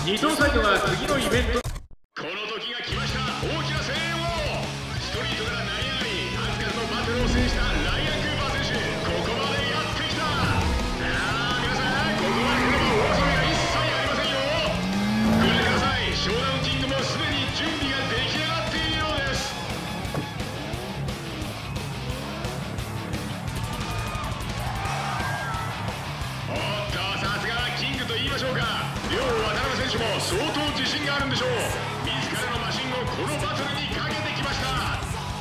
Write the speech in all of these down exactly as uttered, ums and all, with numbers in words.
に等サイトが次のイベント。 この時が来ました。大きな声援を。ストリートから成り上がり数々のバトルを制したライアン・クーパー選手、ここまでやってきた。ああ皆さん、ここまで来れば大騒ぎが一切ありませんよ。ご覧ください。ショーダウンキングもすでに準備が出来上がっているようです。おっと、さすがキングと言いましょうか。両渡辺選手も相当自信があるんでしょう。自らのマシンをこのバトルにかけてきました。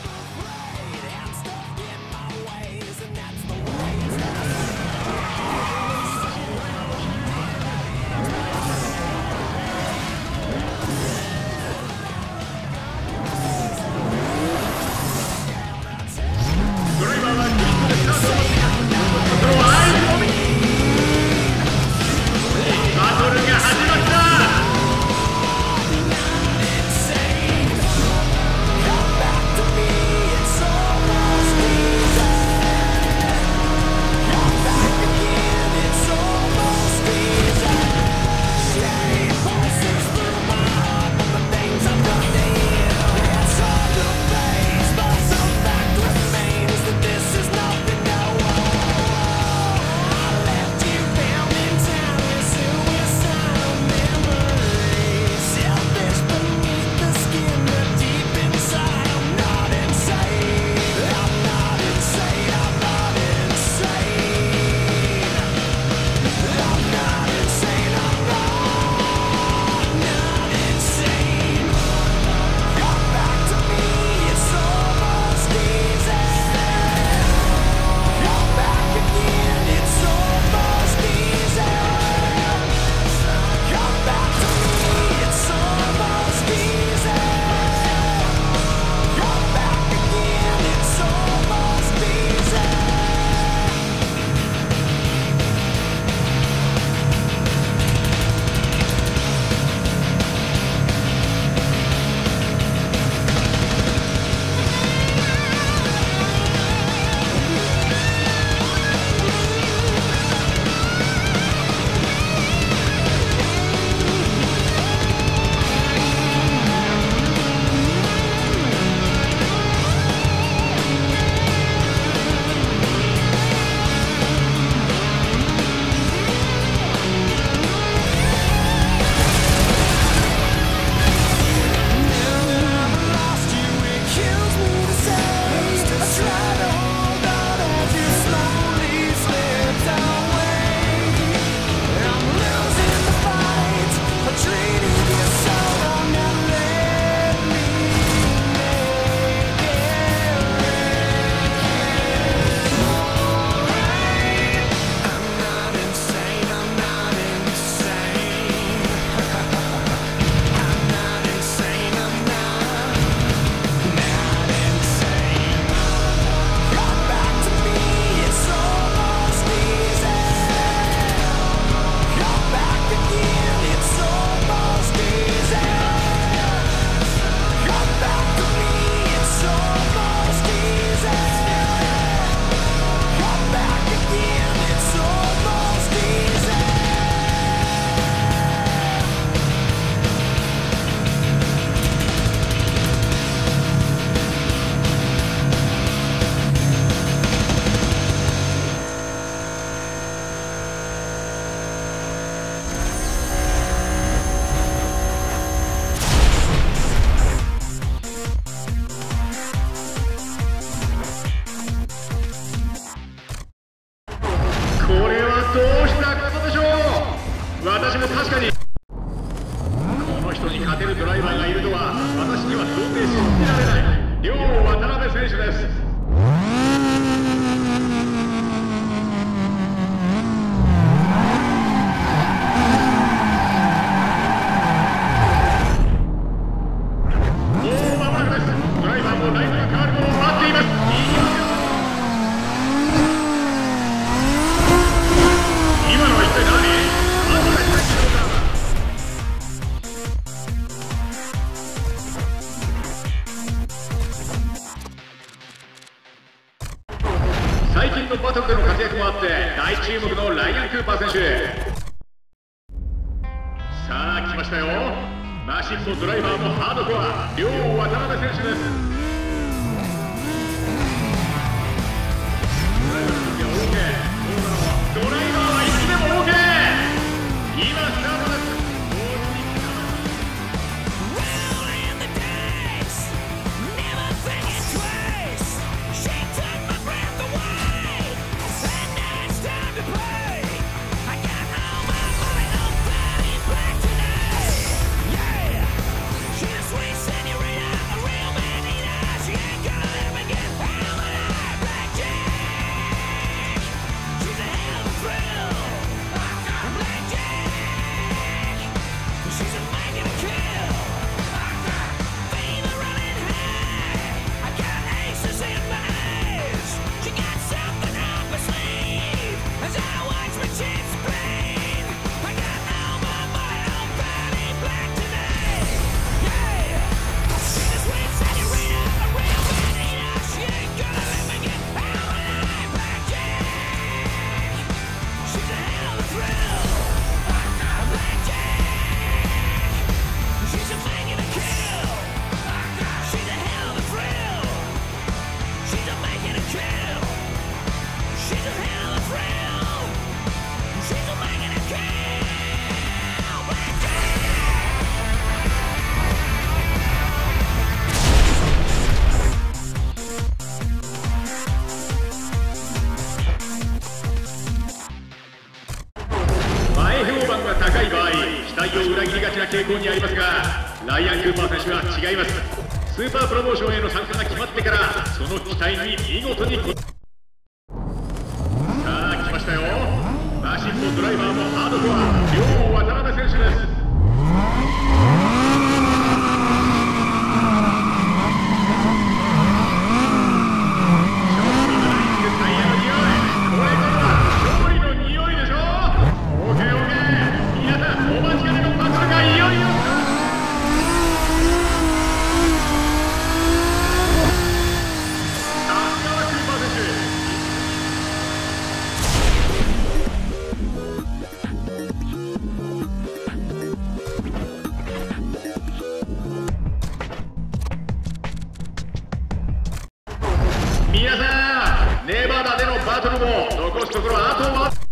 ドライバーはキングでスタートを待っています。その合図のみバトルが始まった。私も確かにこの人に勝てるドライバーがいるとは私には到底信じられない。両渡辺選手です。もう間もなくです。ドライバーもラインが変わるのを待っています。今のは一体何？最近のバトルでの活躍もあって大注目のライアン・クーパー選手。 さあ来ましたよ。マシンもドライバーもハードコア、両渡辺選手です。ドライバーはいつでも オーケー。 今スタートです。高い場合、期待を裏切りがちな傾向にありますが、ライアン・クーパー選手は違います。スーパープロモーションへの参加が決まってから、その期待に見事に応え、さあ来ましたよ。マシンもドライバーもハードコア、両渡辺選手です。皆さん、ネバダでのバトルも残すところあとは